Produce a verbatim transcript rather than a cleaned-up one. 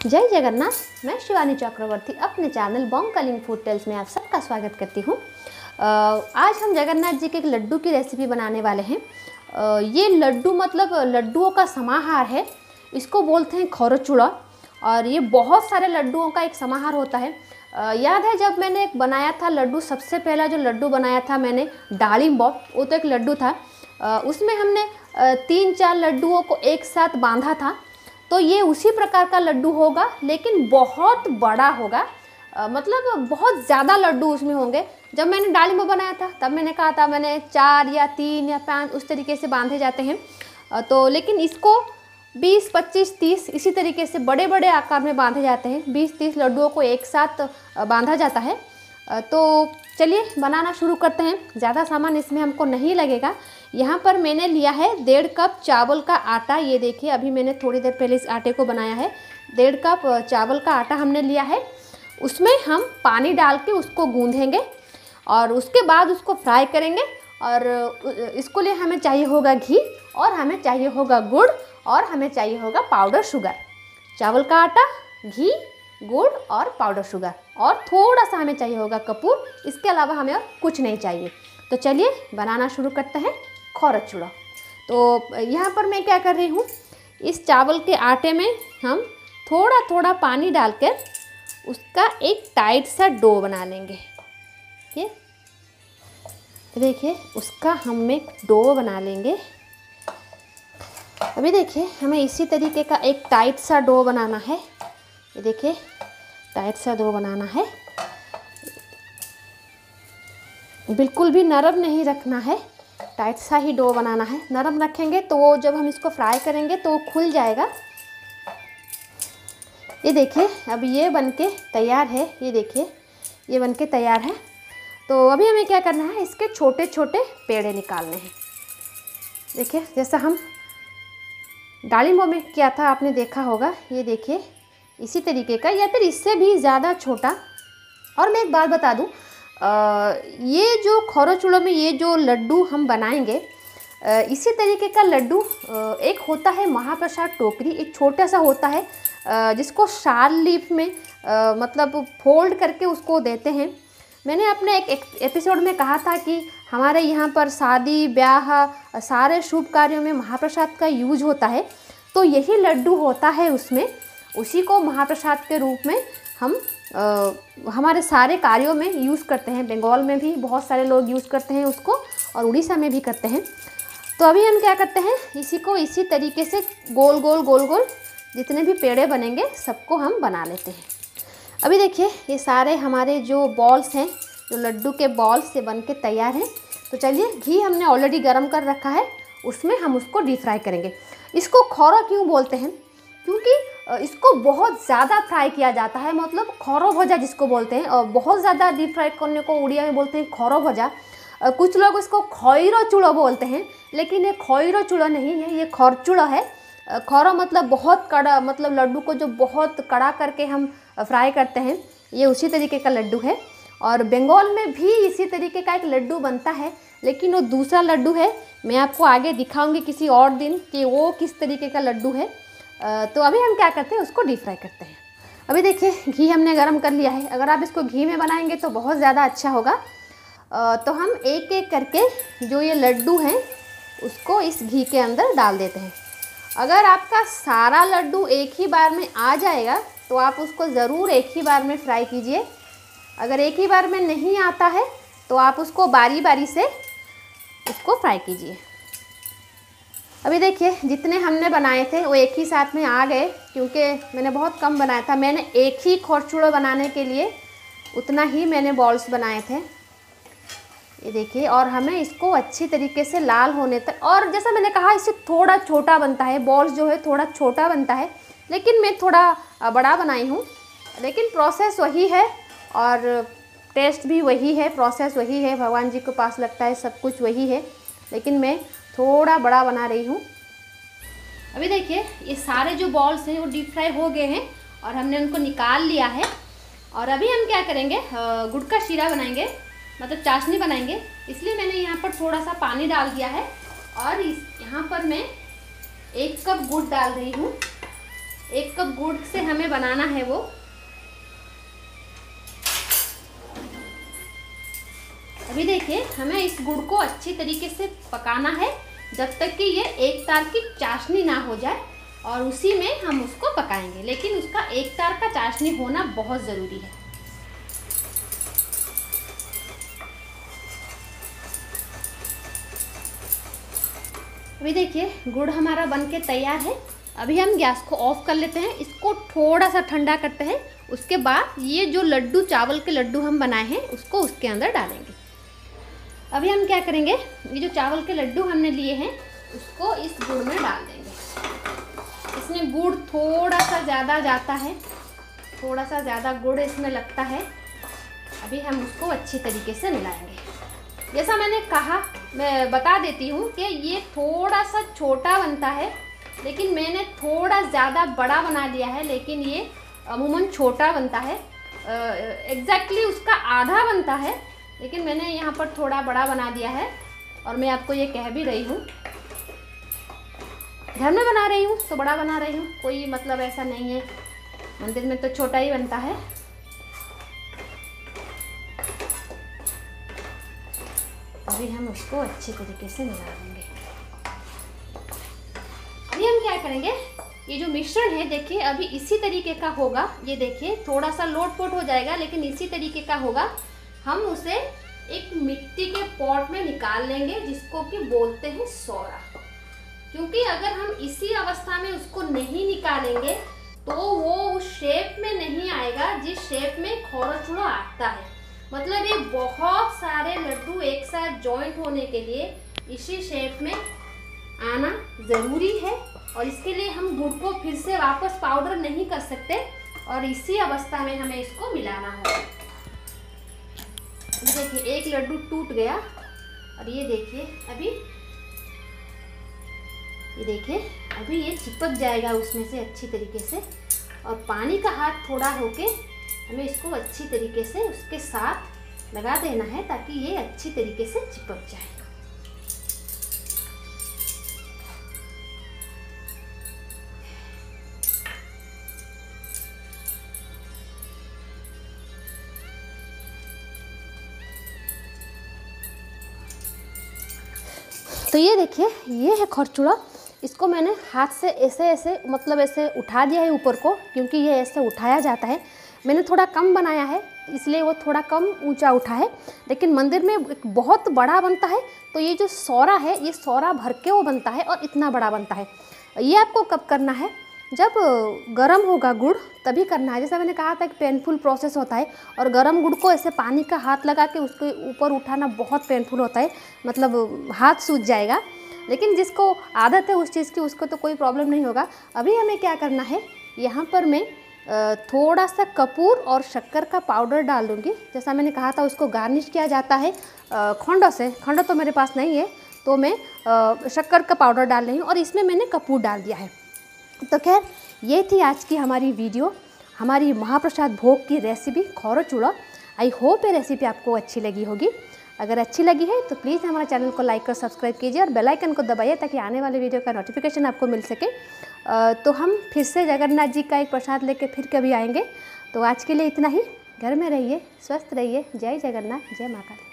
जय जगन्नाथ। मैं शिवानी चक्रवर्ती अपने channel Bong Kalinga food tales में आप सबका स्वागत करती हूँ। आज हम जगन्नाथ जी के एक लड्डू की रेसिपी बनाने वाले हैं। आ, ये लड्डू मतलब लड्डुओं का समाहार है। इसको बोलते हैं खौरचूड़ा और ये बहुत सारे लड्डुओं का एक समाहार होता है। आ, याद है जब मैंने एक बनाया था लड्डू, सबसे पहला जो लड्डू बनाया था मैंने दालिम्बो, वो तो एक लड्डू था। आ, उसमें हमने आ, तीन चार लड्डुओं को एक साथ बांधा था। तो ये उसी प्रकार का लड्डू होगा, लेकिन बहुत बड़ा होगा। आ, मतलब बहुत ज़्यादा लड्डू उसमें होंगे। जब मैंने दालिम्बो बनाया था तब मैंने कहा था मैंने चार या तीन या पाँच उस तरीके से बांधे जाते हैं। आ, तो लेकिन इसको बीस पच्चीस तीस इसी तरीके से बड़े बड़े आकार में बांधे जाते हैं। बीस तीस लड्डुओं को एक साथ बांधा जाता है। तो चलिए बनाना शुरू करते हैं। ज़्यादा सामान इसमें हमको नहीं लगेगा। यहाँ पर मैंने लिया है डेढ़ कप चावल का आटा। ये देखिए, अभी मैंने थोड़ी देर पहले इस आटे को बनाया है। डेढ़ कप चावल का आटा हमने लिया है। उसमें हम पानी डाल के उसको गूँधेंगे और उसके बाद उसको फ्राई करेंगे। और इसको लिए हमें चाहिए होगा घी, और हमें चाहिए होगा गुड़, और हमें चाहिए होगा पाउडर शुगर। चावल का आटा, घी, गुड़ और पाउडर शुगर, और थोड़ा सा हमें चाहिए होगा कपूर। इसके अलावा हमें और कुछ नहीं चाहिए। तो चलिए बनाना शुरू करते हैं खौरचूड़ा। तो यहाँ पर मैं क्या कर रही हूँ, इस चावल के आटे में हम थोड़ा थोड़ा पानी डालकर उसका एक टाइट सा डो बना लेंगे। ये देखिए, उसका हम एक डो बना लेंगे। अभी देखिए, हमें इसी तरीके का एक टाइट सा डो बनाना है। ये देखिए, टाइट सा डो बनाना है। बिल्कुल भी नरम नहीं रखना है, टाइट सा ही डो बनाना है। नरम रखेंगे तो वो जब हम इसको फ्राई करेंगे तो वो खुल जाएगा। ये देखिए, अब ये बनके तैयार है। ये देखिए, ये बनके तैयार है। तो अभी हमें क्या करना है, इसके छोटे छोटे पेड़े निकालने हैं। देखिए, जैसा हम दालिम्बो में किया था, आपने देखा होगा। ये देखिए, इसी तरीके का या फिर इससे भी ज़्यादा छोटा। और मैं एक बात बता दूं, आ, ये जो खौरचूड़ा में ये जो लड्डू हम बनाएंगे, आ, इसी तरीके का लड्डू आ, एक होता है महाप्रसाद टोकरी। एक छोटा सा होता है आ, जिसको शाल लीफ में आ, मतलब फोल्ड करके उसको देते हैं। मैंने अपने एक, एक एपिसोड में कहा था कि हमारे यहाँ पर शादी ब्याह सारे शुभ कार्यों में महाप्रसाद का यूज होता है। तो यही लड्डू होता है उसमें। उसी को महाप्रसाद के रूप में हम आ, हमारे सारे कार्यों में यूज़ करते हैं। बंगाल में भी बहुत सारे लोग यूज़ करते हैं उसको, और उड़ीसा में भी करते हैं। तो अभी हम क्या करते हैं, इसी को इसी तरीके से गोल गोल गोल गोल जितने भी पेड़े बनेंगे सबको हम बना लेते हैं। अभी देखिए, ये सारे हमारे जो बॉल्स हैं, जो लड्डू के बॉल्स से बन के तैयार हैं। तो चलिए, घी हमने ऑलरेडी गर्म कर रखा है, उसमें हम उसको डीप फ्राई करेंगे। इसको खौरा क्यों बोलते हैं, क्योंकि इसको बहुत ज़्यादा फ्राई किया जाता है। मतलब खौरो भजा जिसको बोलते हैं, और बहुत ज़्यादा डीप फ्राई करने को उड़िया में बोलते हैं खौरो भजा। कुछ लोग इसको खौरो चूड़ा बोलते हैं, लेकिन ये खौरो चूड़ा नहीं है, ये खौरचूड़ा है। खौरा मतलब बहुत कड़ा, मतलब लड्डू को जो बहुत कड़ा करके हम फ्राई करते हैं, ये उसी तरीके का लड्डू है। और बंगाल में भी इसी तरीके का एक लड्डू बनता है, लेकिन वो दूसरा लड्डू है। मैं आपको आगे दिखाऊंगी किसी और दिन कि वो किस तरीके का लड्डू है। तो अभी हम क्या करते हैं, उसको डीप फ्राई करते हैं। अभी देखिए, घी हमने गरम कर लिया है। अगर आप इसको घी में बनाएंगे तो बहुत ज़्यादा अच्छा होगा। तो हम एक एक करके जो ये लड्डू हैं उसको इस घी के अंदर डाल देते हैं। अगर आपका सारा लड्डू एक ही बार में आ जाएगा तो आप उसको ज़रूर एक ही बार में फ्राई कीजिए। अगर एक ही बार में नहीं आता है तो आप उसको बारी बारी से उसको फ्राई कीजिए। अभी देखिए, जितने हमने बनाए थे वो एक ही साथ में आ गए, क्योंकि मैंने बहुत कम बनाया था। मैंने एक ही खौरचूड़ा बनाने के लिए उतना ही मैंने बॉल्स बनाए थे। ये देखिए, और हमें इसको अच्छी तरीके से लाल होने तक, और जैसा मैंने कहा इससे थोड़ा छोटा बनता है, बॉल्स जो है थोड़ा छोटा बनता है, लेकिन मैं थोड़ा बड़ा बनाई हूँ। लेकिन प्रोसेस वही है और टेस्ट भी वही है, प्रोसेस वही है। भगवान जी के पास लगता है सब कुछ वही है, लेकिन मैं थोड़ा बड़ा बना रही हूँ। अभी देखिए, ये सारे जो बॉल्स हैं वो डीप फ्राई हो गए हैं और हमने उनको निकाल लिया है। और अभी हम क्या करेंगे, गुड़ का शीरा बनाएंगे, मतलब चाशनी बनाएंगे। इसलिए मैंने यहाँ पर थोड़ा सा पानी डाल दिया है और इस यहाँ पर मैं एक कप गुड़ डाल रही हूँ। एक कप गुड़ से हमें बनाना है वो। अभी देखिए हमें इस गुड़ को अच्छी तरीके से पकाना है जब तक कि ये एक तार की चाशनी ना हो जाए, और उसी में हम उसको पकाएंगे, लेकिन उसका एक तार का चाशनी होना बहुत ज़रूरी है। अभी देखिए गुड़ हमारा बनके तैयार है। अभी हम गैस को ऑफ कर लेते हैं, इसको थोड़ा सा ठंडा करते हैं। उसके बाद ये जो लड्डू, चावल के लड्डू हम बनाए हैं, उसको उसके अंदर डालेंगे। अभी हम क्या करेंगे, ये जो चावल के लड्डू हमने लिए हैं उसको इस गुड़ में डाल देंगे। इसमें गुड़ थोड़ा सा ज़्यादा जाता है, थोड़ा सा ज़्यादा गुड़ इसमें लगता है। अभी हम उसको अच्छी तरीके से मिलाएंगे। जैसा मैंने कहा, मैं बता देती हूँ कि ये थोड़ा सा छोटा बनता है, लेकिन मैंने थोड़ा ज़्यादा बड़ा बना लिया है, लेकिन ये अमूमन छोटा बनता है। एग्जैक्टली उसका आधा बनता है, लेकिन मैंने यहाँ पर थोड़ा बड़ा बना दिया है। और मैं आपको ये कह भी रही हूँ, घर में बना रही हूँ तो बड़ा बना रही हूँ, कोई मतलब ऐसा नहीं है। मंदिर में तो छोटा ही बनता है। अभी हम उसको अच्छे तरीके से मिला देंगे। अभी हम क्या करेंगे, ये जो मिश्रण है देखिए अभी इसी तरीके का होगा। ये देखिए थोड़ा सा लोट-पोट हो जाएगा, लेकिन इसी तरीके का होगा। हम उसे एक मिट्टी के पॉट में निकाल लेंगे, जिसको कि बोलते हैं सौरा। क्योंकि अगर हम इसी अवस्था में उसको नहीं निकालेंगे तो वो उस शेप में नहीं आएगा जिस शेप में खोरोचुड़ा आता है। मतलब ये बहुत सारे लड्डू एक साथ जॉइंट होने के लिए इसी शेप में आना ज़रूरी है, और इसके लिए हम गुड़ को फिर से वापस पाउडर नहीं कर सकते, और इसी अवस्था में हमें इसको मिलाना होगा। देखिए एक लड्डू टूट गया, और ये देखिए अभी ये देखिए अभी ये चिपक जाएगा उसमें से अच्छी तरीके से, और पानी का हाथ थोड़ा होके हमें इसको अच्छी तरीके से उसके साथ लगा देना है, ताकि ये अच्छी तरीके से चिपक जाए। तो ये देखिए ये है खोरचुड़ा। इसको मैंने हाथ से ऐसे ऐसे मतलब ऐसे उठा दिया है ऊपर को, क्योंकि ये ऐसे उठाया जाता है। मैंने थोड़ा कम बनाया है, इसलिए वो थोड़ा कम ऊंचा उठा है, लेकिन मंदिर में एक बहुत बड़ा बनता है। तो ये जो सौरा है, ये सौरा भर के वो बनता है और इतना बड़ा बनता है। ये आपको कब करना है, जब गरम होगा गुड़ तभी करना है। जैसा मैंने कहा था कि पेनफुल प्रोसेस होता है, और गरम गुड़ को ऐसे पानी का हाथ लगा के उसके ऊपर उठाना बहुत पेनफुल होता है, मतलब हाथ सूज जाएगा। लेकिन जिसको आदत है उस चीज़ की, उसको तो कोई प्रॉब्लम नहीं होगा। अभी हमें क्या करना है, यहाँ पर मैं थोड़ा सा कपूर और शक्कर का पाउडर डाल दूँगी। जैसा मैंने कहा था उसको गार्निश किया जाता है खंडों से। खंडो तो मेरे पास नहीं है, तो मैं शक्कर का पाउडर डाल रही हूँ, और इसमें मैंने कपूर डाल दिया है। तो खैर ये थी आज की हमारी वीडियो, हमारी महाप्रसाद भोग की रेसिपी खोरोचुड़ा। आई होप ये रेसिपी आपको अच्छी लगी होगी। अगर अच्छी लगी है तो प्लीज़ हमारे चैनल को लाइक और सब्सक्राइब कीजिए, और बेल आइकन को दबाइए ताकि आने वाले वीडियो का नोटिफिकेशन आपको मिल सके। तो हम फिर से जगन्नाथ जी का एक प्रसाद लेके फिर कभी आएंगे। तो आज के लिए इतना ही। घर में रहिए, स्वस्थ रहिए। जय जगन्नाथ, जय माता।